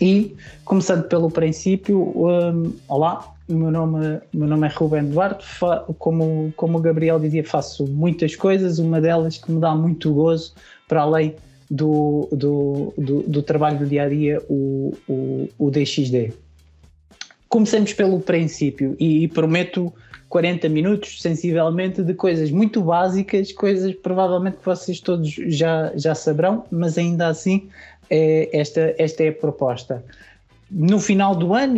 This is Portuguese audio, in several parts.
E, começando pelo princípio, olá, o meu nome é Rubén Duarte. Como o Gabriel dizia, faço muitas coisas, uma delas que me dá muito gozo, para além do trabalho do dia-a-dia, o DXD. Comecemos pelo princípio e prometo 40 minutos, sensivelmente, de coisas muito básicas, coisas provavelmente que vocês todos já saberão, mas ainda assim esta é a proposta. No final do ano,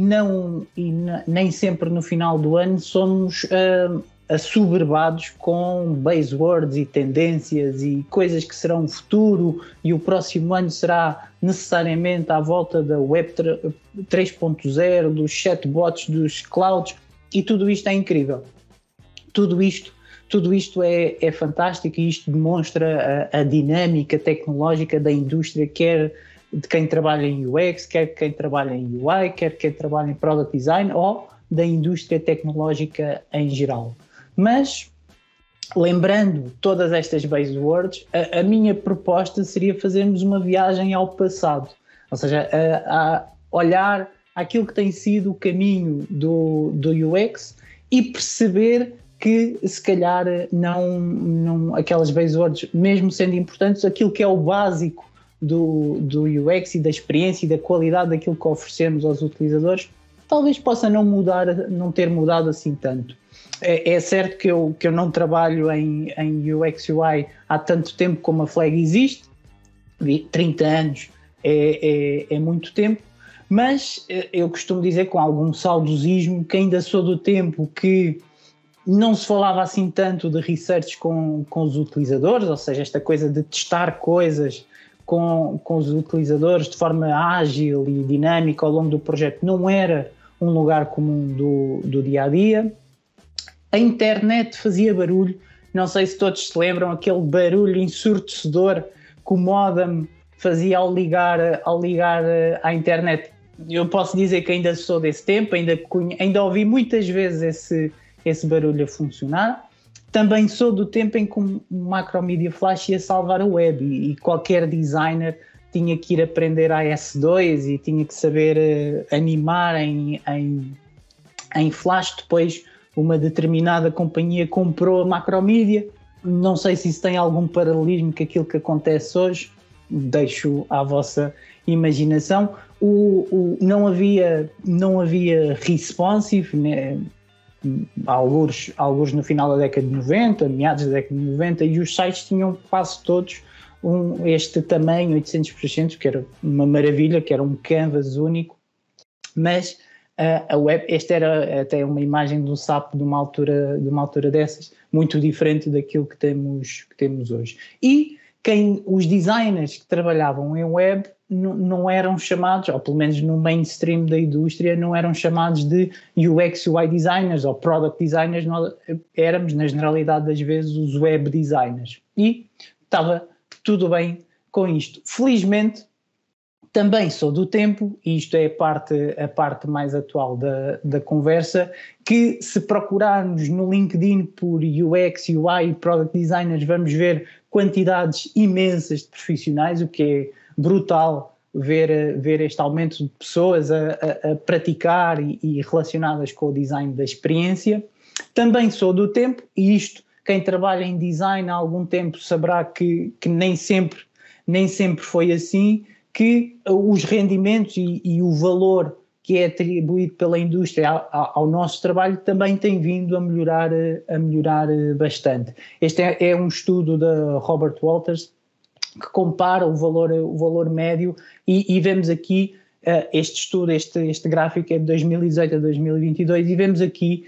nem sempre no final do ano, somos assoberbados com buzzwords e tendências e coisas que serão o futuro, e o próximo ano será necessariamente à volta da Web 3.0, dos chatbots, dos clouds, e tudo isto é incrível. Tudo isto é fantástico, e isto demonstra a dinâmica tecnológica da indústria, quer de quem trabalha em UX, quer de quem trabalha em UI, quer de quem trabalha em Product Design, ou da indústria tecnológica em geral. Mas, lembrando todas estas buzzwords, a minha proposta seria fazermos uma viagem ao passado, ou seja, a olhar aquilo que tem sido o caminho do UX e perceber que, se calhar, não aquelas buzzwords, mesmo sendo importantes, aquilo que é o básico do UX e da experiência e da qualidade daquilo que oferecemos aos utilizadores, talvez possa não ter mudado assim tanto. É certo que eu não trabalho em UX UI há tanto tempo como a Flag existe, 30 anos é muito tempo, mas eu costumo dizer com algum saudosismo que ainda sou do tempo que não se falava assim tanto de research com os utilizadores, ou seja, esta coisa de testar coisas com os utilizadores de forma ágil e dinâmica ao longo do projeto não era um lugar comum do dia-a-dia. A internet fazia barulho, não sei se todos se lembram, aquele barulho ensurdecedor que o modem fazia ao ligar à internet. Eu posso dizer que ainda sou desse tempo, ainda ouvi muitas vezes esse barulho a funcionar. Também sou do tempo em que um Macromedia Flash ia salvar a web e qualquer designer tinha que ir aprender AS2 e tinha que saber animar em Flash. Depois uma determinada companhia comprou a Macromedia. Não sei se isso tem algum paralelismo com aquilo que acontece hoje, deixo à vossa imaginação. Não havia responsive, né? Alguns no final da década de 90, meados da década de 90, e os sites tinham quase todos este tamanho 800%, que era uma maravilha, que era um canvas único, mas a web, esta era até uma imagem de um SAP de uma altura dessas, muito diferente daquilo que temos hoje. E os designers que trabalhavam em web não eram chamados, ou pelo menos no mainstream da indústria, não eram chamados de UX UI designers ou product designers, nós éramos, na generalidade das vezes, os web designers. E estava tudo bem com isto. Felizmente, também sou do tempo, e isto é a parte mais atual da conversa, que se procurarmos no LinkedIn por UX, UI e Product Designers, vamos ver quantidades imensas de profissionais, o que é brutal ver este aumento de pessoas a praticar e relacionadas com o design da experiência. Também sou do tempo, e isto, quem trabalha em design há algum tempo saberá que nem sempre foi assim, que os rendimentos e o valor que é atribuído pela indústria ao nosso trabalho também tem vindo a melhorar bastante. Este é um estudo da Robert Walters que compara o valor médio e vemos aqui este estudo, este gráfico é de 2018 a 2022 e vemos aqui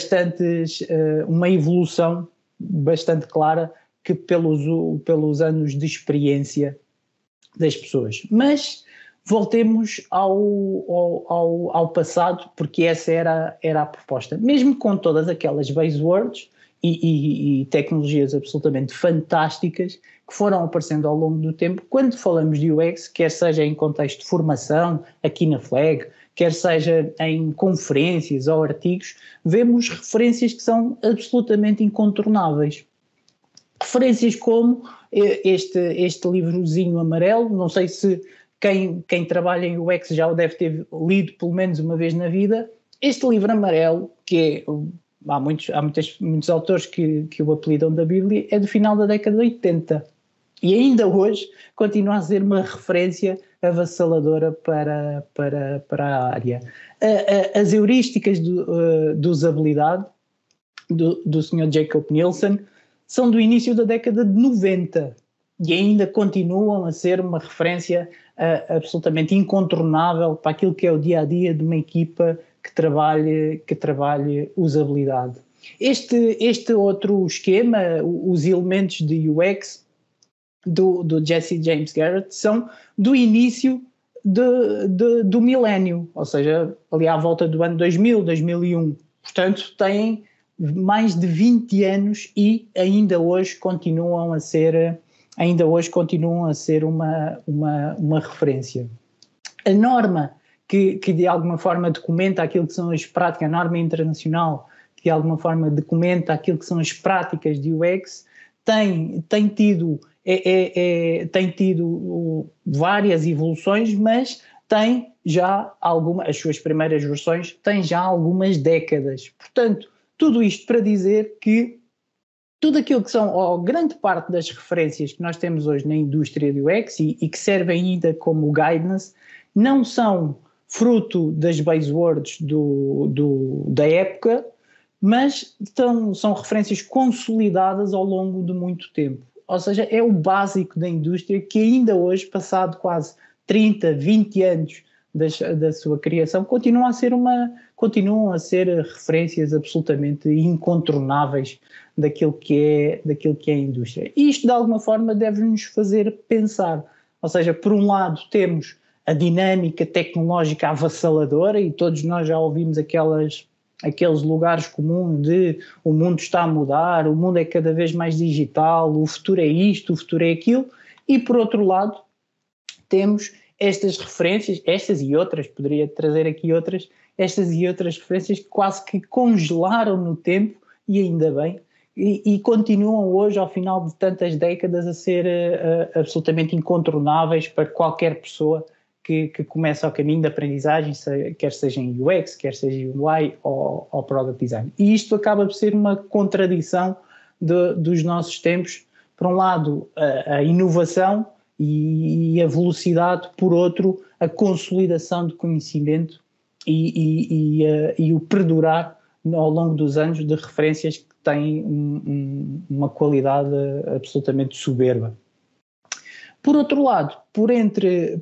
uma evolução bastante clara que pelos anos de experiência das pessoas. Mas voltemos ao passado, porque essa era a proposta. Mesmo com todas aquelas buzzwords e tecnologias absolutamente fantásticas que foram aparecendo ao longo do tempo, quando falamos de UX, quer seja em contexto de formação, aqui na Flag, quer seja em conferências ou artigos, vemos referências que são absolutamente incontornáveis. Referências como este livrozinho amarelo, não sei se quem trabalha em UX já o deve ter lido pelo menos uma vez na vida. Este livro amarelo, que é, há muitos autores que o apelidam da Bíblia, é do final da década de 80 e ainda hoje continua a ser uma referência avassaladora para a área. As heurísticas de usabilidade do Sr. Jacob Nielsen são do início da década de 90 e ainda continuam a ser uma referência absolutamente incontornável para aquilo que é o dia-a-dia de uma equipa que trabalhe usabilidade. Este outro esquema, os elementos de UX do Jesse James Garrett, são do início do milénio, ou seja, ali à volta do ano 2000, 2001. Portanto, têm mais de 20 anos e ainda hoje continuam a ser uma referência. A norma que de alguma forma documenta aquilo que são as práticas, a norma internacional que de alguma forma documenta aquilo que são as práticas de UX, tem tido várias evoluções, mas tem já as suas primeiras versões têm já algumas décadas. Portanto, tudo isto para dizer que tudo aquilo que são, ou grande parte das referências que nós temos hoje na indústria do UX e que servem ainda como guidance, não são fruto das buzzwords da época, mas são referências consolidadas ao longo de muito tempo. Ou seja, é o básico da indústria que ainda hoje, passado quase 30, 20 anos da sua criação, continuam a ser referências absolutamente incontornáveis daquilo que é a indústria. E isto, de alguma forma, deve-nos fazer pensar. Ou seja, por um lado temos a dinâmica tecnológica avassaladora, e todos nós já ouvimos aqueles lugares comuns de o mundo está a mudar, o mundo é cada vez mais digital, o futuro é isto, o futuro é aquilo, e por outro lado temos estas referências, estas e outras, poderia trazer aqui outras, estas e outras referências que quase que congelaram no tempo, e ainda bem, e continuam hoje, ao final de tantas décadas, a ser absolutamente incontornáveis para qualquer pessoa que começa o caminho da aprendizagem, quer seja em UX, quer seja em UI ou Product Design. E isto acaba por ser uma contradição dos nossos tempos. Por um lado, a inovação e a velocidade, por outro, a consolidação de conhecimento e o perdurar ao longo dos anos de referências que têm uma qualidade absolutamente soberba. Por outro lado, por entre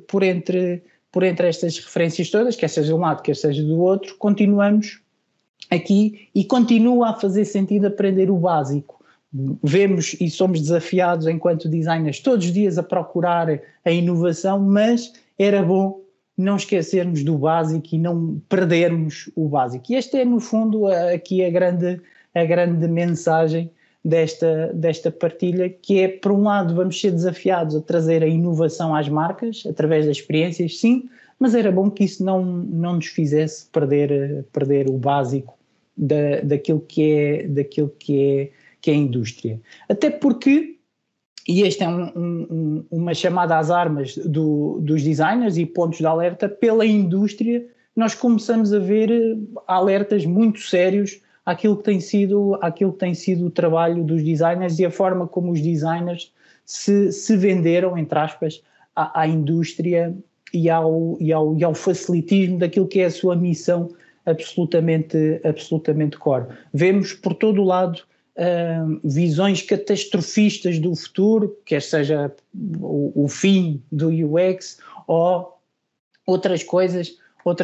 estas referências todas, quer seja de um lado, quer seja do outro, continuamos aqui e continua a fazer sentido aprender o básico. Vemos e somos desafiados enquanto designers todos os dias a procurar a inovação, mas era bom não esquecermos do básico e não perdermos o básico. E esta é, no fundo, aqui a grande mensagem desta partilha, que é, por um lado, vamos ser desafiados a trazer a inovação às marcas, através das experiências, sim, mas era bom que isso não nos fizesse perder o básico daquilo que é a indústria. Até porque, e este é uma chamada às armas dos designers e pontos de alerta, pela indústria nós começamos a ver alertas muito sérios àquilo que tem sido o trabalho dos designers e a forma como os designers se venderam, entre aspas, à indústria e ao facilitismo daquilo que é a sua missão absolutamente core. Vemos por todo o lado visões catastrofistas do futuro, quer seja o fim do UX ou outras coisas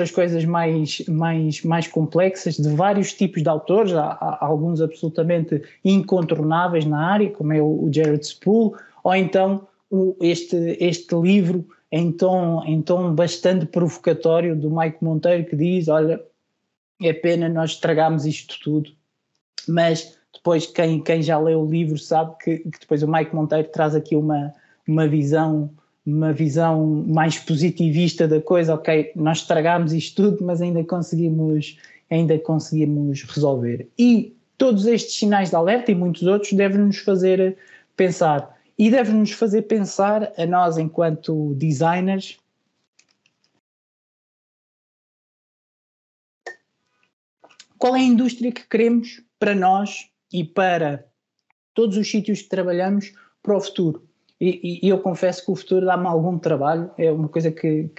mais complexas, de vários tipos de autores. Há alguns absolutamente incontornáveis na área, como é o Jared Spool, ou então este livro em tom bastante provocatório do Mike Monteiro, que diz: olha, é pena nós estragarmos isto tudo, mas depois quem já leu o livro sabe que depois o Mike Monteiro traz aqui uma visão mais positivista da coisa. Ok, nós estragámos isto tudo, mas ainda conseguimos resolver. E todos estes sinais de alerta e muitos outros devem-nos fazer pensar, e devem-nos fazer pensar a nós enquanto designers qual é a indústria que queremos para nós e para todos os sítios que trabalhamos para o futuro. E eu confesso que o futuro dá-me algum trabalho, é uma coisa que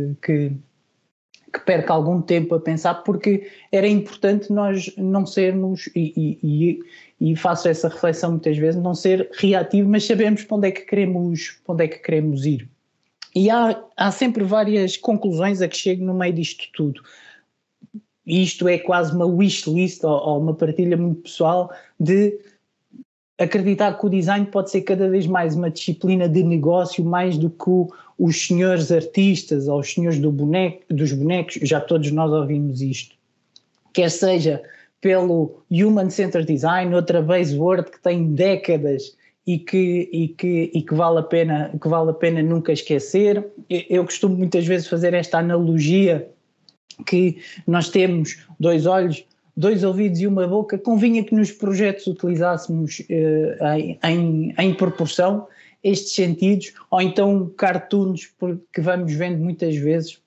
perco algum tempo a pensar, porque era importante nós não sermos, e faço essa reflexão muitas vezes, não ser reativo, mas sabermos para onde é que queremos ir. E há sempre várias conclusões a que chego no meio disto tudo. Isto é quase uma wish list ou uma partilha muito pessoal de acreditar que o design pode ser cada vez mais uma disciplina de negócio, mais do que os senhores artistas ou os senhores dos bonecos, já todos nós ouvimos isto. Quer seja pelo Human Centered Design, outra buzzword que tem décadas e que vale a pena nunca esquecer. Eu costumo muitas vezes fazer esta analogia que nós temos 2 olhos, 2 ouvidos e uma boca. Convinha que nos projetos utilizássemos em proporção estes sentidos, ou então cartoons que vamos vendo muitas vezes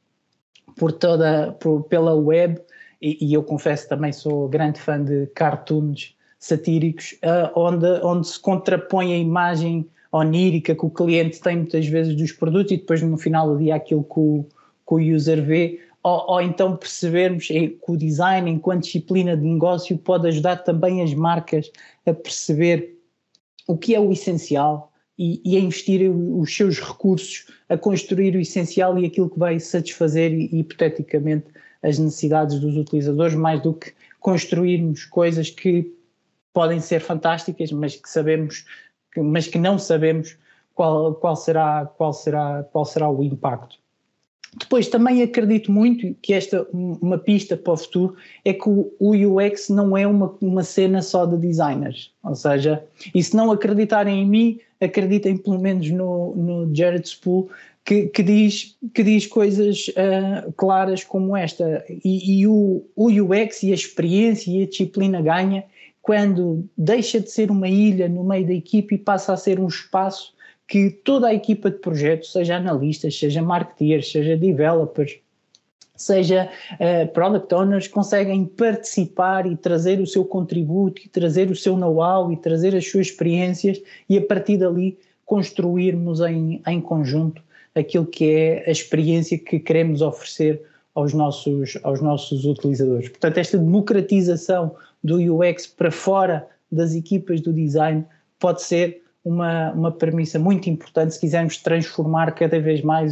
pela web, e eu confesso também sou grande fã de cartoons satíricos, onde se contrapõe a imagem onírica que o cliente tem muitas vezes dos produtos e depois no final do dia aquilo que o user vê. Ou então percebermos que o design, enquanto disciplina de negócio, pode ajudar também as marcas a perceber o que é o essencial e a investir os seus recursos a construir o essencial e aquilo que vai satisfazer hipoteticamente as necessidades dos utilizadores, mais do que construirmos coisas que podem ser fantásticas, mas que não sabemos qual será o impacto. Depois também acredito muito que uma pista para o futuro é que o UX não é uma cena só de designers, ou seja, e se não acreditarem em mim, acreditem pelo menos no Jared Spool, que diz coisas claras como esta, e o UX e a experiência e a disciplina ganha quando deixa de ser uma ilha no meio da equipe e passa a ser um espaço que toda a equipa de projetos, seja analistas, seja marketeers, seja developers, seja product owners, conseguem participar e trazer o seu contributo, e trazer o seu know-how, e trazer as suas experiências, e a partir dali construirmos em conjunto aquilo que é a experiência que queremos oferecer aos nossos utilizadores. Portanto, esta democratização do UX para fora das equipas do design pode ser uma premissa muito importante se quisermos transformar cada vez mais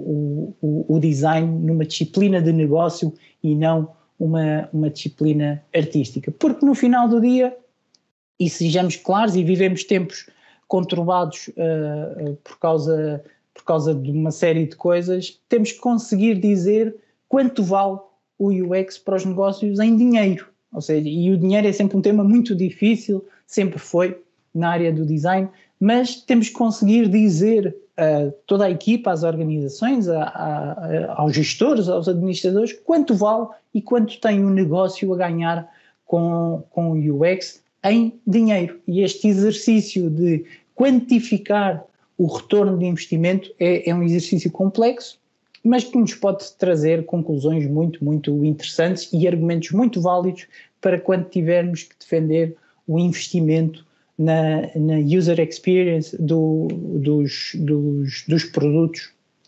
o design numa disciplina de negócio e não uma disciplina artística. Porque no final do dia, e sejamos claros, e vivemos tempos conturbados por causa de uma série de coisas, temos que conseguir dizer quanto vale o UX para os negócios em dinheiro. Ou seja, e o dinheiro é sempre um tema muito difícil, sempre foi na área do design, mas temos que conseguir dizer a toda a equipa, às organizações, aos gestores, aos administradores, quanto vale e quanto tem o negócio a ganhar com o UX em dinheiro. E este exercício de quantificar o retorno de investimento é um exercício complexo, mas que nos pode trazer conclusões muito, muito interessantes e argumentos muito válidos para quando tivermos que defender o investimento na user experience dos produtos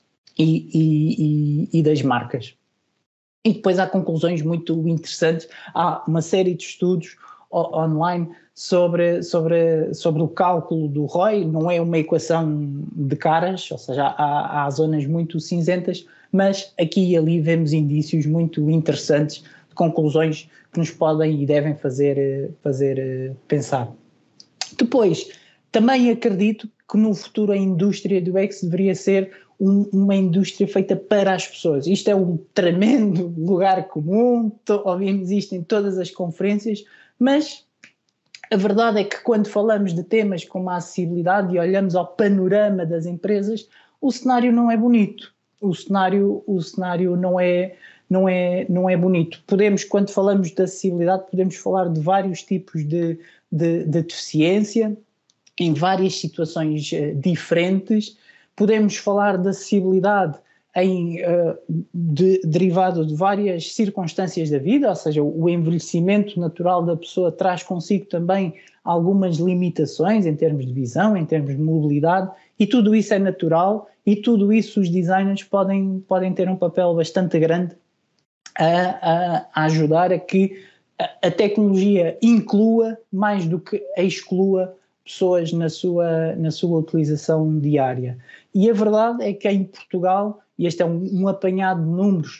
e das marcas. E depois há conclusões muito interessantes, há uma série de estudos online sobre o cálculo do ROI, não é uma equação de caras, ou seja, há zonas muito cinzentas, mas aqui e ali vemos indícios muito interessantes de conclusões que nos podem e devem fazer pensar. Depois, também acredito que no futuro a indústria do UX deveria ser uma indústria feita para as pessoas. Isto é um tremendo lugar comum, ouvimos isto em todas as conferências, mas a verdade é que quando falamos de temas como a acessibilidade e olhamos ao panorama das empresas, o cenário não é bonito. O cenário não é bonito. Quando falamos de acessibilidade, podemos falar de vários tipos de deficiência, em várias situações diferentes. Podemos falar de acessibilidade derivado de várias circunstâncias da vida, ou seja, o envelhecimento natural da pessoa traz consigo também algumas limitações em termos de visão, em termos de mobilidade, e tudo isso é natural, e tudo isso os designers podem ter um papel bastante grande a ajudar a que a tecnologia inclua mais do que exclua pessoas na sua utilização diária. E a verdade é que em Portugal, e este é um apanhado de números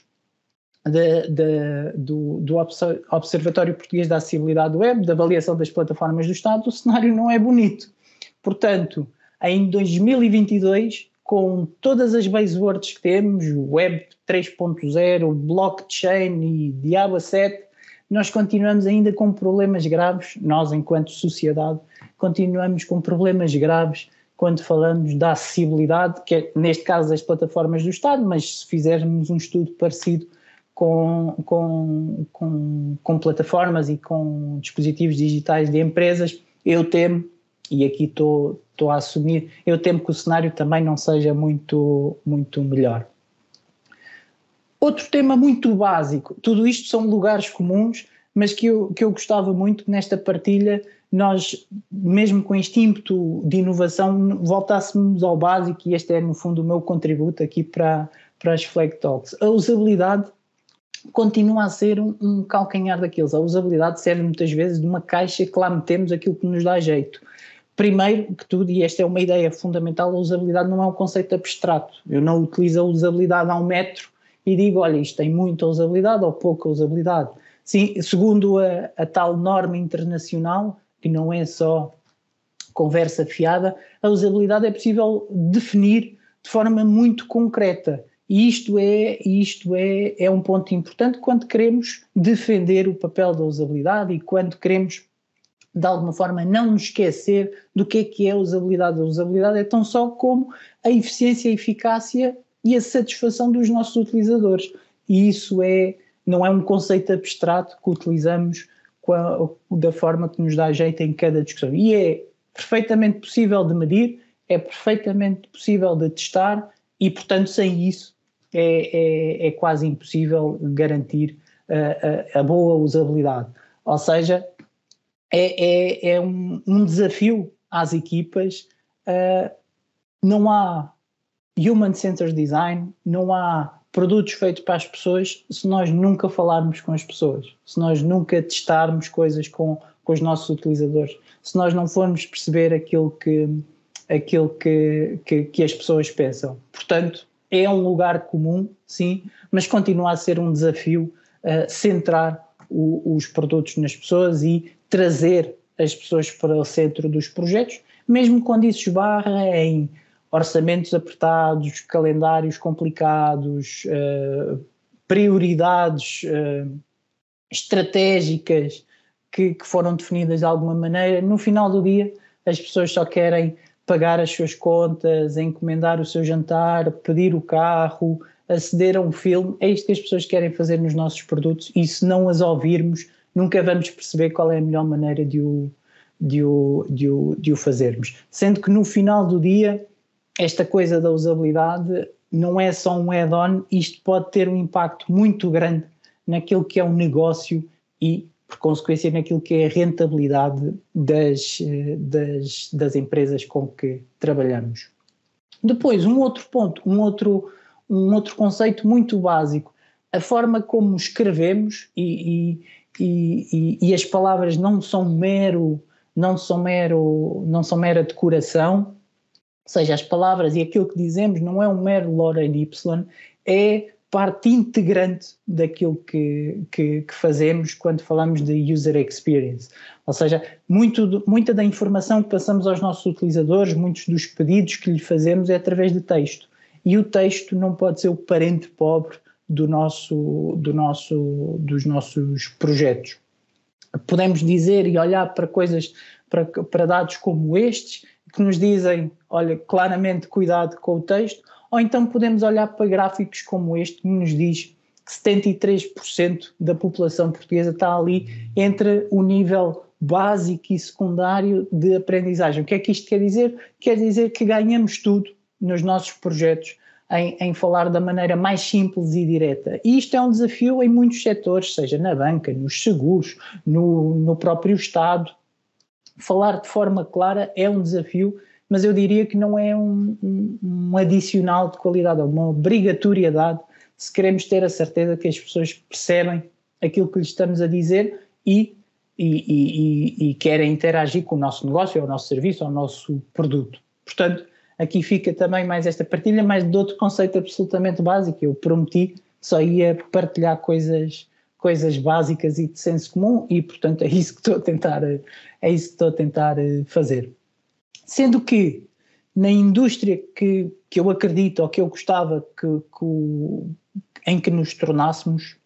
do Observatório Português da Acessibilidade Web, da avaliação das plataformas do Estado, o cenário não é bonito. Portanto, em 2022, com todas as buzzwords que temos, Web 3.0, blockchain e diabo 7, nós continuamos ainda com problemas graves, nós enquanto sociedade, continuamos com problemas graves quando falamos da acessibilidade, que é neste caso das plataformas do Estado, mas se fizermos um estudo parecido com plataformas e com dispositivos digitais de empresas, eu temo, e aqui estou a assumir, eu temo que o cenário também não seja muito melhor. Outro tema muito básico, tudo isto são lugares comuns, mas que eu gostava muito que nesta partilha nós, mesmo com este ímpeto de inovação, voltássemos ao básico, e este é no fundo o meu contributo aqui para as Flag Talks. A usabilidade continua a ser um calcanhar daqueles. A usabilidade serve muitas vezes de uma caixa que lá metemos aquilo que nos dá jeito. Primeiro que tudo, e esta é uma ideia fundamental, a usabilidade não é um conceito abstrato. Eu não utilizo a usabilidade a 1 metro e digo, olha, isto tem muita usabilidade ou pouca usabilidade. Sim, segundo a tal norma internacional, que não é só conversa fiada, a usabilidade é possível definir de forma muito concreta. E isto é um ponto importante quando queremos defender o papel da usabilidade e quando queremos, de alguma forma, não nos esquecer do que é a usabilidade. A usabilidade é tão só como a eficiência, a eficácia e a satisfação dos nossos utilizadores. E isso não é um conceito abstrato que utilizamos da forma que nos dá jeito em cada discussão. E é perfeitamente possível de medir, é perfeitamente possível de testar e, portanto, sem isso é quase impossível garantir a boa usabilidade. Ou seja, é um desafio às equipas. Não há human-centered design, não há produtos feitos para as pessoas se nós nunca falarmos com as pessoas, se nós nunca testarmos coisas com os nossos utilizadores, se nós não formos perceber aquilo que as pessoas pensam. Portanto, é um lugar comum, sim, mas continua a ser um desafio centrar os produtos nas pessoas e trazer as pessoas para o centro dos projetos, mesmo quando isso esbarra em orçamentos apertados, calendários complicados, prioridades estratégicas que foram definidas de alguma maneira. No final do dia, as pessoas só querem pagar as suas contas, encomendar o seu jantar, pedir o carro, aceder a um filme. É isto que as pessoas querem fazer nos nossos produtos, e se não as ouvirmos, nunca vamos perceber qual é a melhor maneira de o fazermos. Sendo que no final do dia, esta coisa da usabilidade não é só um add-on, isto pode ter um impacto muito grande naquilo que é um negócio e, por consequência, naquilo que é a rentabilidade das empresas com que trabalhamos. Depois, um outro ponto, um outro conceito muito básico, a forma como escrevemos e as palavras não são mera decoração. Ou seja, as palavras e aquilo que dizemos não é um mero Lorem Ipsum, é parte integrante daquilo que fazemos quando falamos de user experience. Ou seja, muita da informação que passamos aos nossos utilizadores, muitos dos pedidos que lhe fazemos é através de texto. E o texto não pode ser o parente pobre dos nossos projetos. Podemos dizer e olhar para coisas, para dados como estes, que nos dizem, olha, claramente cuidado com o texto, ou então podemos olhar para gráficos como este, que nos diz que 73% da população portuguesa está ali entre o nível básico e secundário de aprendizagem. O que é que isto quer dizer? Quer dizer que ganhamos tudo nos nossos projetos em falar da maneira mais simples e direta. E isto é um desafio em muitos setores, seja na banca, nos seguros, no próprio Estado. Falar de forma clara é um desafio, mas eu diria que não é um adicional de qualidade, é uma obrigatoriedade se queremos ter a certeza que as pessoas percebem aquilo que lhes estamos a dizer e querem interagir com o nosso negócio, ou o nosso serviço, ou o nosso produto. Portanto, aqui fica também mais esta partilha, mais de outro conceito absolutamente básico. Eu prometi que só ia partilhar coisas básicas e de senso comum e, portanto, é isso que estou a tentar fazer. Sendo que na indústria que eu acredito ou que eu gostava em que nos tornássemos,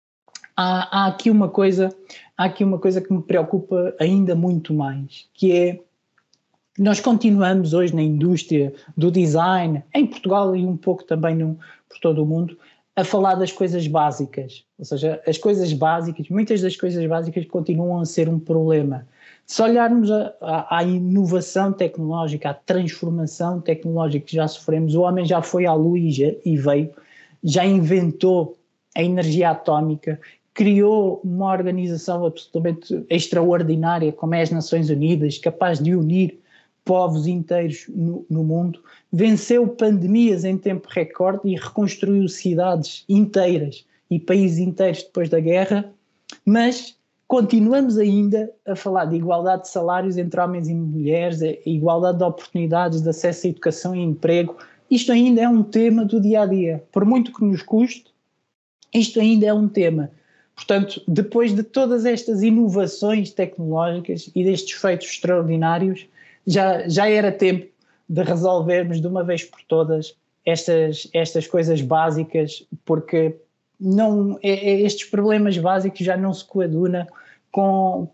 há aqui uma coisa que me preocupa ainda muito mais, que é nós continuamos hoje na indústria do design, em Portugal e um pouco também por todo o mundo, a falar das coisas básicas. Ou seja, as coisas básicas, muitas das coisas básicas continuam a ser um problema. Se olharmos à inovação tecnológica, à transformação tecnológica que já sofremos, o homem já foi à Lua e veio, já inventou a energia atómica, criou uma organização absolutamente extraordinária como é as Nações Unidas, capaz de unir povos inteiros no mundo, venceu pandemias em tempo recorde e reconstruiu cidades inteiras e países inteiros depois da guerra, mas continuamos ainda a falar de igualdade de salários entre homens e mulheres, igualdade de oportunidades, de acesso à educação e emprego. Isto ainda é um tema do dia-a-dia. Por muito que nos custe, isto ainda é um tema. Portanto, depois de todas estas inovações tecnológicas e destes feitos extraordinários, já era tempo de resolvermos de uma vez por todas estas coisas básicas, porque estes problemas básicos já não se coadunam com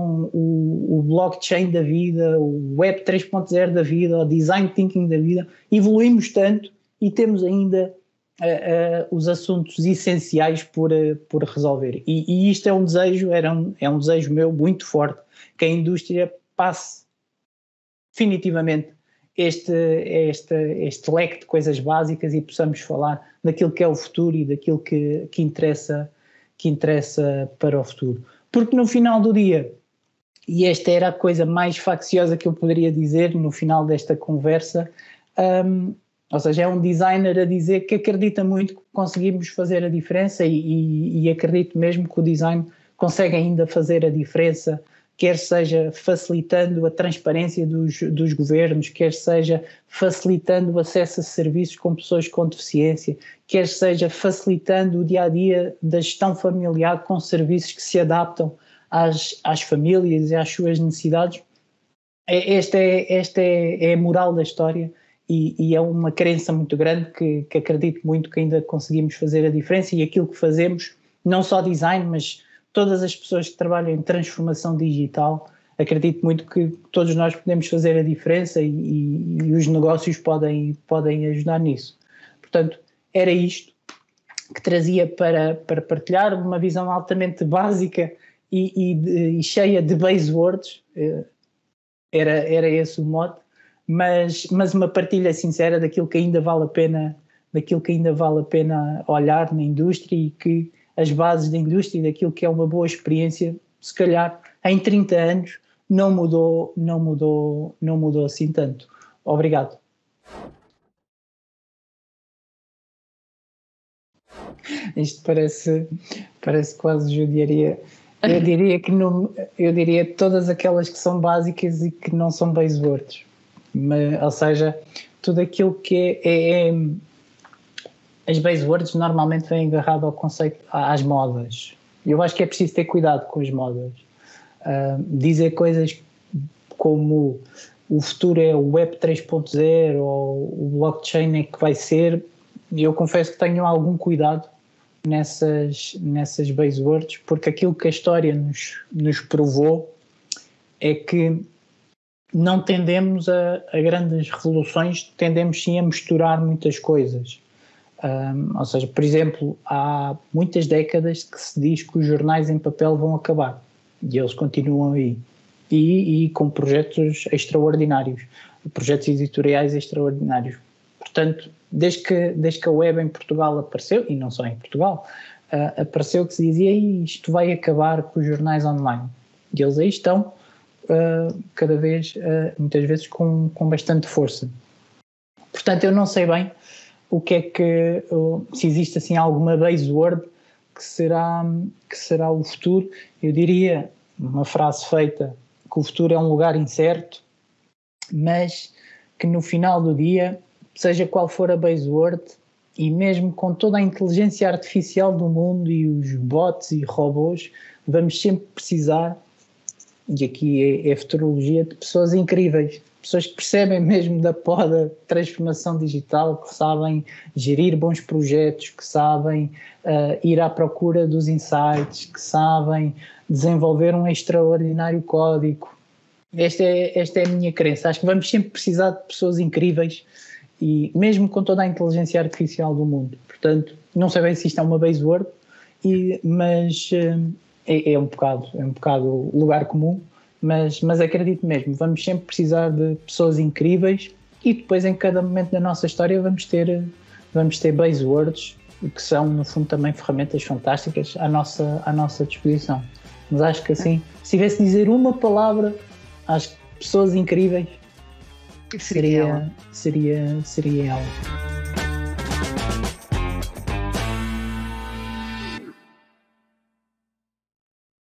o blockchain da vida, o web 3.0 da vida, o design thinking da vida. Evoluímos tanto e temos ainda os assuntos essenciais por resolver. E isto é um desejo, é um desejo meu muito forte, que a indústria passe definitivamente este leque de coisas básicas e possamos falar daquilo que é o futuro e daquilo que interessa para o futuro. Porque no final do dia, e esta era a coisa mais facciosa que eu poderia dizer no final desta conversa, ou seja, é um designer a dizer que acredita muito que conseguimos fazer a diferença e acredito mesmo que o design consegue ainda fazer a diferença, quer seja facilitando a transparência dos governos, quer seja facilitando o acesso a serviços com pessoas com deficiência, quer seja facilitando o dia-a-dia da gestão familiar com serviços que se adaptam às famílias e às suas necessidades. Esta é a moral da história e é uma crença muito grande que acredito muito que ainda conseguimos fazer a diferença, e aquilo que fazemos, não só design, mas todas as pessoas que trabalham em transformação digital, acredito muito que todos nós podemos fazer a diferença e os negócios podem ajudar nisso. Portanto, era isto que trazia para partilhar, uma visão altamente básica e cheia de buzzwords, era esse o mote, mas uma partilha sincera daquilo que ainda vale a pena olhar na indústria, e que as bases da indústria e daquilo que é uma boa experiência, se calhar em 30 anos não mudou assim tanto. Obrigado. Isto parece quase judiaria. Eu diria todas aquelas que são básicas e que não são buzzwords. Ou seja, tudo aquilo que é as buzzwords normalmente vêm agarrado ao conceito, às modas. Eu acho que é preciso ter cuidado com as modas. Dizer coisas como o futuro é o Web 3.0 ou o blockchain é que vai ser, eu confesso que tenho algum cuidado nessas buzzwords, porque aquilo que a história nos provou é que não tendemos a grandes revoluções, tendemos sim a misturar muitas coisas. Ou seja, por exemplo, há muitas décadas que se diz que os jornais em papel vão acabar, e eles continuam aí, e com projetos extraordinários, projetos editoriais extraordinários. Portanto, desde que a web em Portugal apareceu, e não só em Portugal, apareceu que se dizia isto vai acabar com os jornais online. E eles aí estão cada vez, muitas vezes com bastante força. Portanto, eu não sei bem o que é que, se existe assim alguma buzzword que será o futuro. Eu diria, uma frase feita, que o futuro é um lugar incerto, mas que no final do dia, seja qual for a buzzword, e mesmo com toda a inteligência artificial do mundo e os bots e robôs, vamos sempre precisar, e aqui é futurologia, de pessoas incríveis, pessoas que percebem mesmo da transformação digital, que sabem gerir bons projetos, que sabem ir à procura dos insights, que sabem desenvolver um extraordinário código. Esta é a minha crença. Acho que vamos sempre precisar de pessoas incríveis, e mesmo com toda a inteligência artificial do mundo. Portanto, não sei bem se isto é uma buzzword, mas é um bocado lugar comum, mas acredito mesmo, vamos sempre precisar de pessoas incríveis, e depois em cada momento da nossa história vamos ter buzzwords, que são no fundo também ferramentas fantásticas à nossa disposição. Mas acho que assim, se tivesse de dizer uma palavra, acho que pessoas incríveis seria ela.